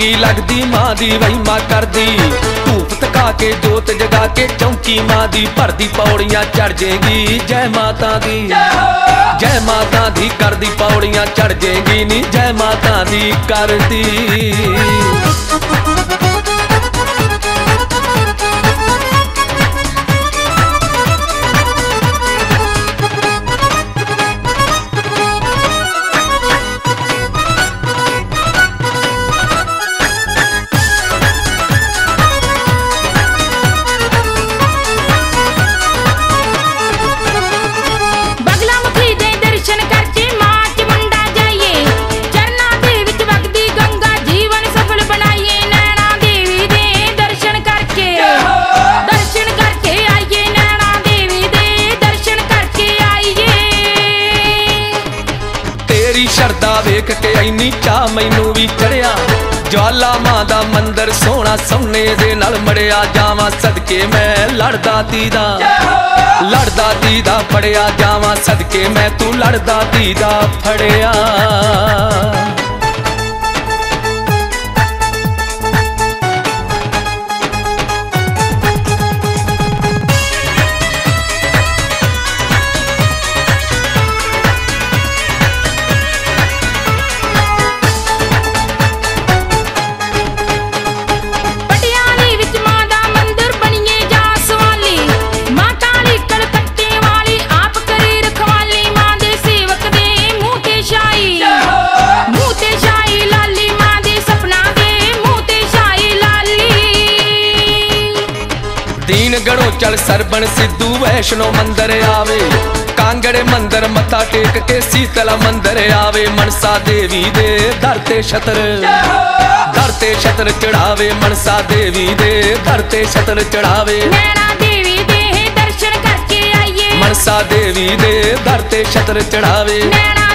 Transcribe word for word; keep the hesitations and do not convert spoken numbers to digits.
चंगी लगदी मां दी वहीमा करदी, धूप तका के जोत जगा के चौंकी मां दी भरदी पौड़ियां चढ़ जेगी जय माता दी। जय माता दी करदी पौड़ियां चढ़ जेगी नी जय माता दी करदी। शरदा वेख के इन्नी चाह मैनू भी चढ़िया, ज्वाला मां दा मंदिर सोहना सोने दे नाल मड़िया। जावां सदके मैं लड़दा दीदा, लड़दा दीदा फड़िया जावां सदके मैं तू लड़दा दीदा फड़िया। दीन गढ़ो चल सरबन सिद्धू वैष्णो मंदिर आवे, कांगड़े मंदिर मत्था टेक के शीतला मंदिर आवे। मनसा देवी दे धरते छतर, धरते छतर चढ़ावे। मनसा देवी दे धरते छतर चढ़ावे। नैना देवी दे दर्शन करके आइए, मनसा देवी दे धरते छतर चढ़ावे। नैना